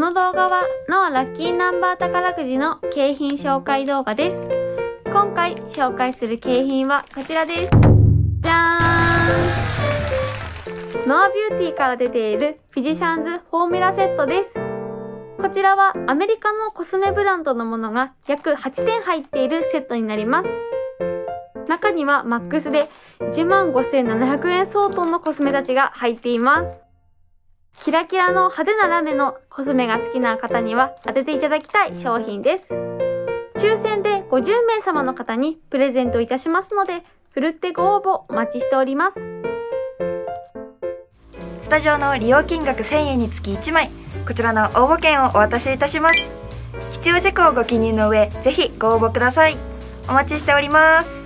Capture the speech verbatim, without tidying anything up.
の動画はノアラッキーナンバー宝くじの景品紹介動画です。今回紹介する景品はこちらです。じゃーん！ノアビューティーから出ているフィジシャンズフォーミュラセットです。こちらはアメリカのコスメブランドのものが約はちてん入っているセットになります。中にはマックスでいちまんごせんななひゃくえん相当のコスメたちが入っています。キラキラの派手なラメのコスメが好きな方には当てていただきたい商品です。抽選でごじゅうめい様の方にプレゼントいたしますので、ふるってご応募お待ちしております。 スタジオの利用金額せんえんにつきいちまい、こちらの応募券をお渡しいたします。必要事項をご記入の上、ぜひご応募ください。お待ちしております。